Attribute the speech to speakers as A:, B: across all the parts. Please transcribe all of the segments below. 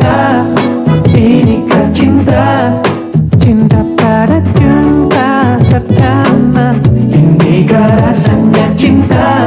A: cinta, inikah cinta, cinta pada jumpa pertama, inikah rasanya cinta.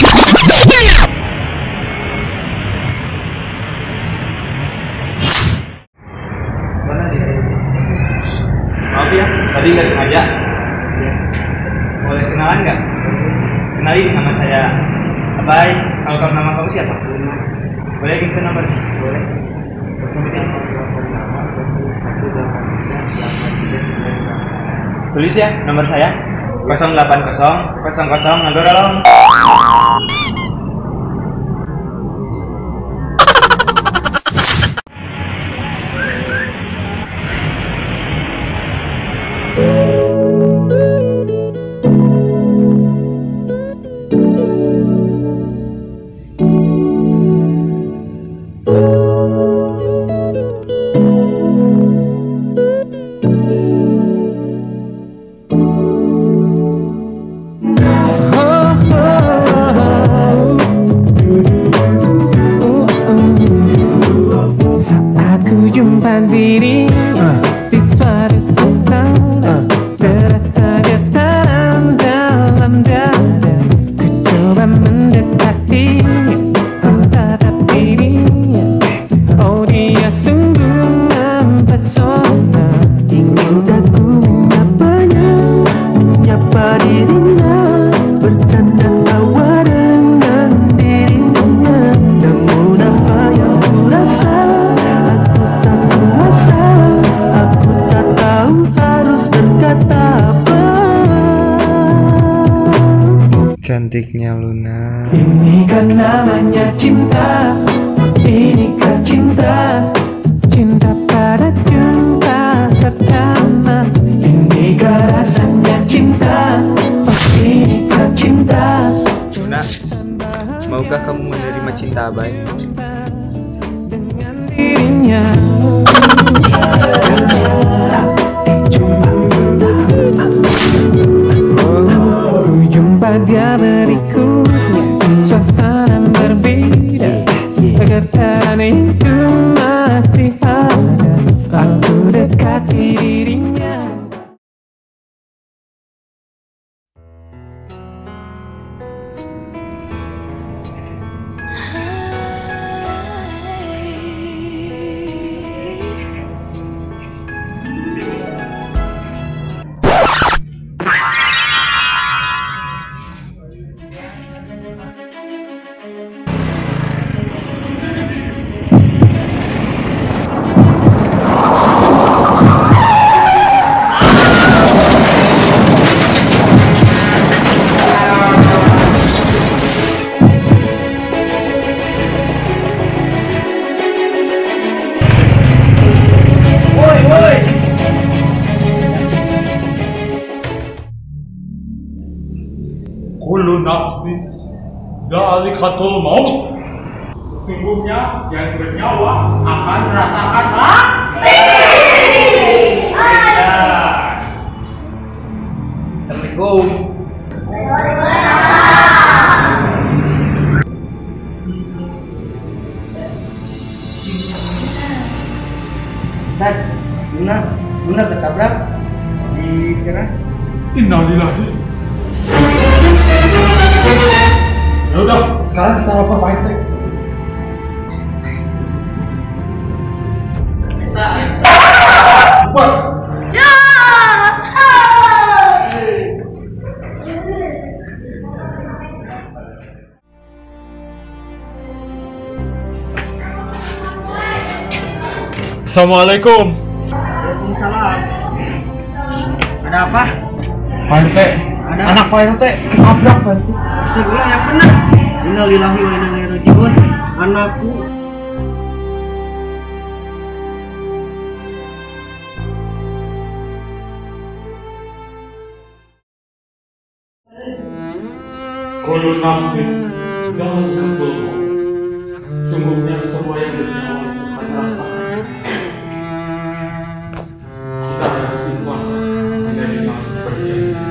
B: Maaf ya, tadi nggak sengaja. Boleh kenalan nggak? Kenalin, nama saya Abai. Kalau kamu, nama kamu siapa? Boleh minta nomor? Boleh. Tulis ya nomor saya 080 00 ngagorolong.
A: Jumpa diri di suatu suasana, terasa getaran dalam dada. Ku coba mendekati, ku tatap dirinya. Oh, dia sungguh mempesona. Inginkah ku menyapanya, menyapa dirinya, bercanda tawa dengan dirinya. Namun apa yang ku rasa, aku tak tahu harus berkata apa.
C: Cantiknya Luna.
A: Ini kan namanya cinta, inikah cinta, cinta pada jumpa pertama, inikah rasanya cinta, oh inikah cinta.
B: Luna, maukah kamu menerima cinta Abai?
A: Dengan dirinya. Ku jumpa dia berikutnya, suasana berbeda, getaran itu masih ada. Aku dekati dirinya.
D: Kullu nafsi zalikatul maut. Sesungguhnya yang bernyawa akan merasakan mati.
B: Assalamualaikum.
E: Dad, Luna ketabrak di sana.
D: Innalillahi. Ya udah, sekarang kita lapor Pak RT. Buat. Assalamualaikum.
E: Waalaikumsalam. Ada apa?
D: Pak RT,
E: Ada.
D: anak Pak RT ketabrak Pak RT.
E: Astagfirullah, yang benar. Innalillahi wa inna ilaihi raji'un. Anakku.
D: Kullu nafsi zalikatul maut. Sungguhnya semua yang bernyawa akan merasakan. Kita harus ikhlas menerima perjanjian.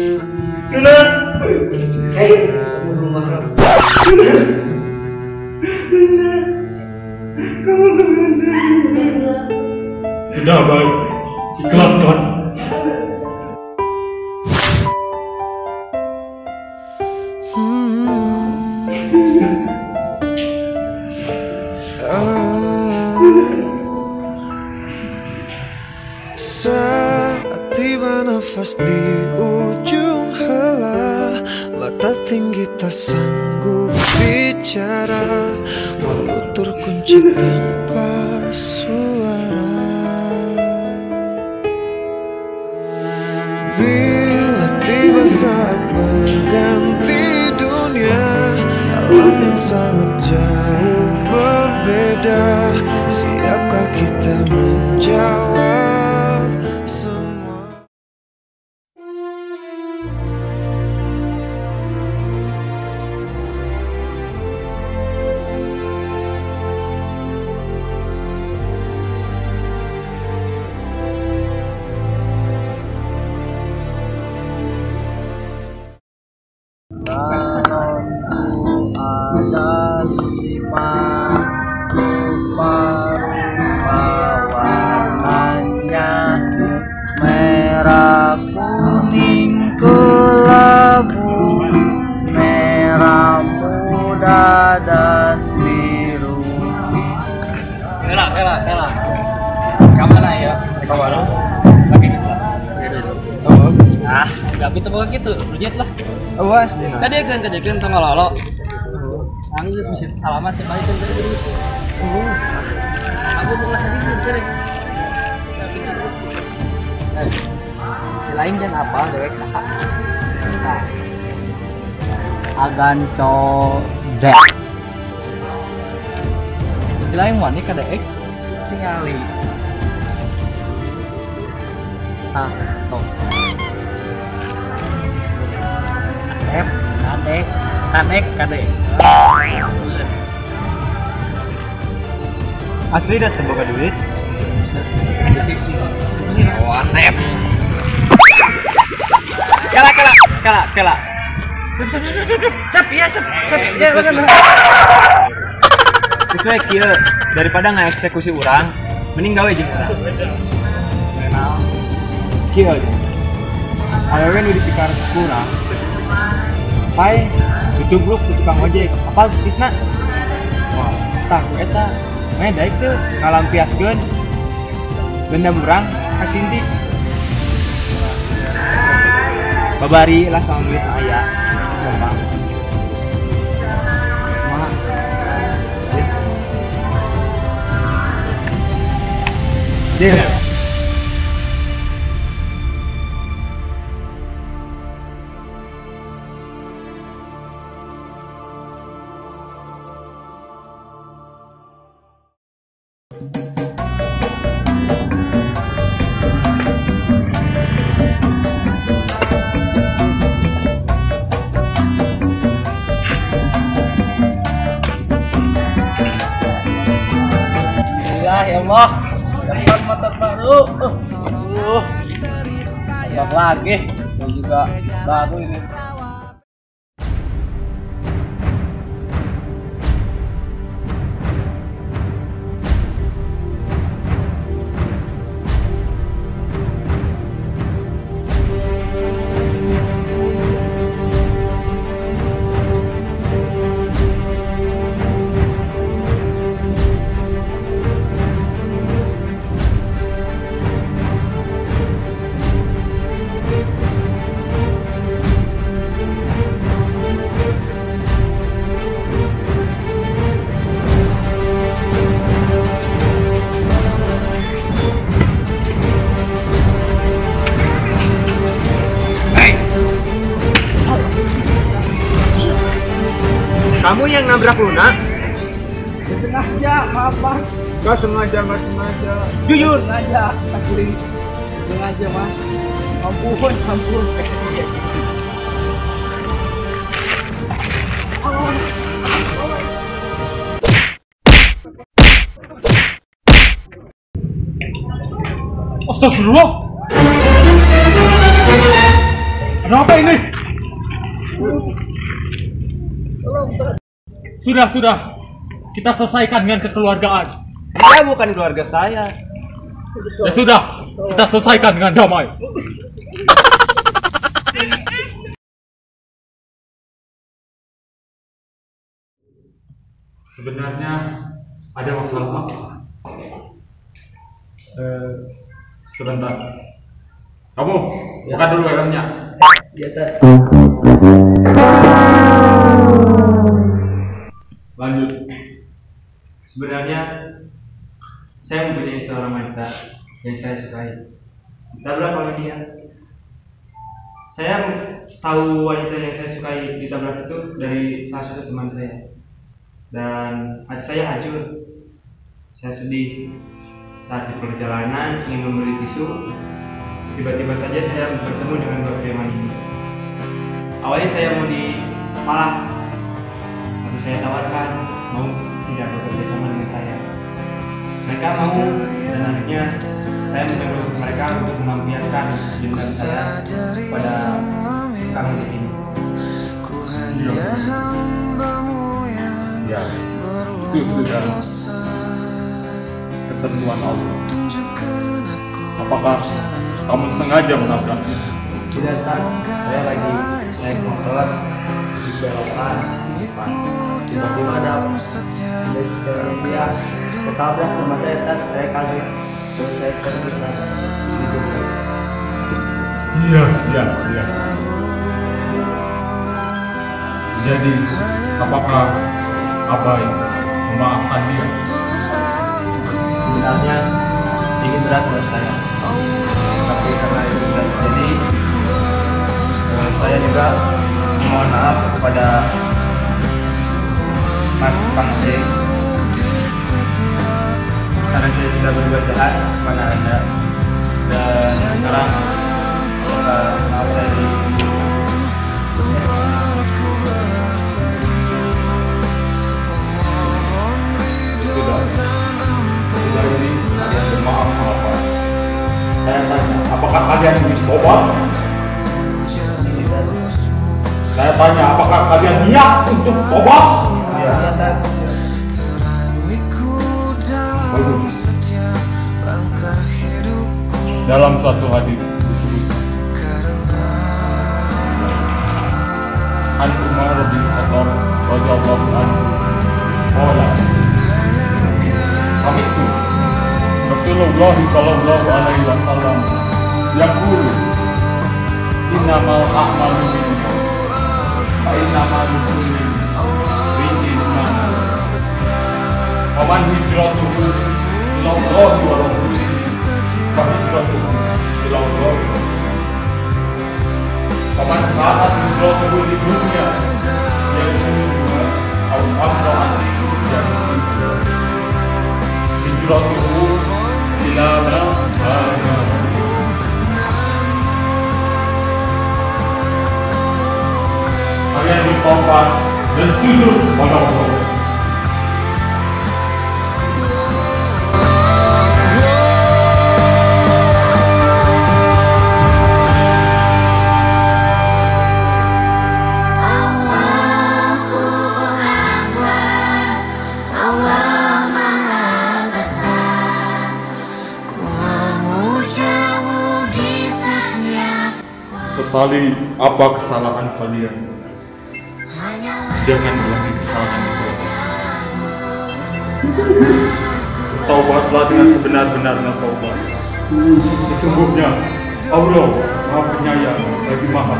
E: Luna. Hei, kamu belum mahram.
D: Sudah baik, ikhlaskan.
C: Saat tiba nafas di ujung helah, mata tinggi tak sanggup bicara, mulut terkunci tanpa suara. Bila tiba saat mengganti dunia, alam yang sangat jauh berbeda, siapkah kita menjawab semua?
E: Balonku ada 5 rupa-rupa warnanya, merah, kuning, kelabu, merah muda dan biru.
B: Kela. Kamana ya? Kamana? Lagi kita. Gak bisa buka gitu, rujit lah.
C: Awas,
B: Kadekeun tong lolo. Anggus bisa salaman sih balik tadi. Aku belah tadi gitu deh.
E: Si lain dan apa dewek saha? Nah, agan codek. Si lain wani ka deek tingali. Tah, toh. Asep, kadek.
B: Asli dah terbuka duit. Oh, Asep. Kela. Sep. Ya, bener. Sesuai kieu, daripada ngaeksekusi urang, mending gawe jeung urang. Kenal. Kieu. Awewe nu dipikar kurang. Pai, ditubruk ku tukang ojek. Apal tisna? Wah, tah ku eta. Meh daek teu ngalampiaskeun. Dendam urang ka Sintis. Babari lah sama duit aya. Gampang. Mah. Deal.
E: Ya Allah, dapat motor baru. Dapat lagi, ini juga baru ini.
B: Kamu yang nabrak Luna?
E: Sengaja, maaf mas.
B: Gak sengaja. Jujur.
E: Sengaja, asli. Sengaja mas. Ampun.
B: Eksekusi.
D: Astagfirullah. Ada apa ini? Sudah. kita selesaikan dengan kekeluargaan.
B: Dia bukan keluarga saya.
D: Ya sudah, kita selesaikan dengan damai. Sebenarnya ada masalah apa? Sebentar. Kamu buka dulu helmnya.
B: Lanjut. Sebenarnya saya mempunyai seorang wanita yang saya sukai. Ditabrak oleh dia. Saya tahu wanita yang saya sukai ditabrak itu dari salah satu teman saya. Dan hati saya hancur. Saya sedih. Saat di perjalanan ingin membeli tisu, tiba-tiba saja saya bertemu dengan dua preman ini. Awalnya saya mau dipalak, tapi saya tawarkan mau tidak bekerja sama dengan saya. Mereka mau, dan akhirnya saya menyuruh mereka untuk melampiaskan dendam saya pada tukang ojek ini.
D: Ya, itu sudah ketentuan Allah. Apakah kamu sengaja menabraknya?
B: Tidak kan, saya lagi naik motor di belokan depan. Tiba-tiba ada dia ketabrak sama saya, dan saya kaget. Terus saya terkejut.
D: Iya. Jadi, apakah Abai memaafkan dia?
B: Sebenarnya ini berat buat saya, tapi karena itu sudah terjadi, saya juga mohon maaf kepada Mas Kang ojek, karena saya sudah berbuat jahat kepada Anda, dan sekarang maaf saya di
D: sudah ini kalian bermaaf apa? Saya tanya, apakah kalian ingin tobat? Saya tanya, apakah kalian niat untuk tobat?
B: ya.
D: Bagus. Dalam suatu hadis disebut An Umar bin Khattab radhiyallahu anhu qala Sami'tu Rasulullah sallallahu alaihi wasallam yaqulu innamal a'malu binniyat fa innamal likulli imri'in ma nawa wa man hijratuhu ila Allah wa rasulihi fa hijratuhu ila Allah wa rasulihi wa man kanat hijratuhu lidunya yasiruha aw amra'an hijratuhu ila ma hajara. Kalian bertobat dan sujud pada Allah. Sesali apa kesalahan kalian, jangan ulangi kesalahan itu. Bertaubatlah dengan sebenar-benarnya taubat. Sesungguhnya Allah Maha Penyayang lagi Maha.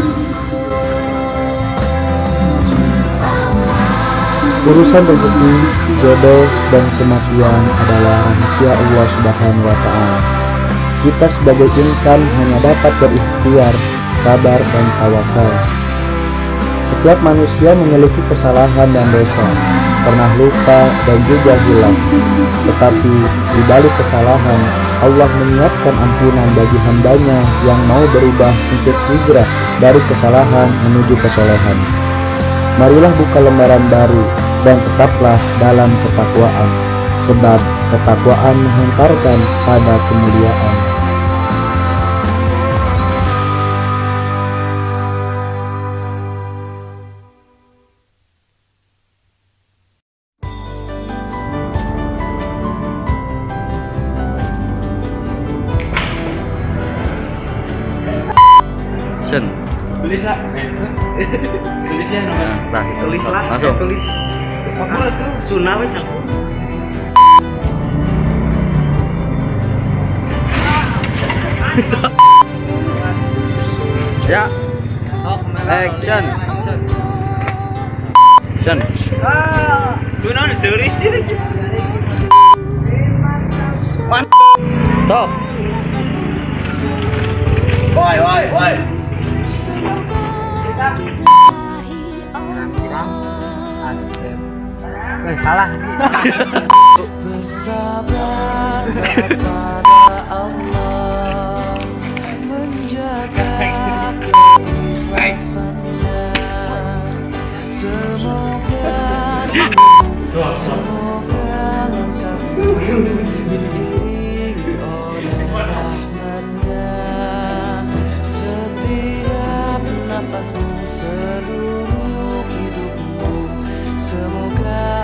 F: Urusan rezeki, jodoh, dan kematian adalah rahasia Allah Subhanahu wa Ta'ala. Kita sebagai insan hanya dapat berikhtiar, sabar, dan tawakal. Setiap manusia memiliki kesalahan dan dosa, pernah lupa dan juga hilaf. Tetapi di balik kesalahan, Allah menyiapkan ampunan bagi hambanya yang mau berubah untuk hijrah dari kesalahan menuju kesolehan. Marilah buka lembaran baru dan tetaplah dalam ketakwaan, sebab ketakwaan menghantarkan pada kemuliaan.
B: Tulislah. Tulisnya nomor.
E: Tulislah.
D: Langsung.
E: Tulis. Apa tuh? Sunah wes aku.
D: Ya. Action. Action.
B: Gue non serius sih.
D: Stop. Woi, woi, woi.
E: Salah.
C: Bersabar kepada Allah, menjaga keikhlasannya. Semoga langkahmu diiringi oleh rahmatnya. Setiap nafasmu, seluruh hidupmu, semoga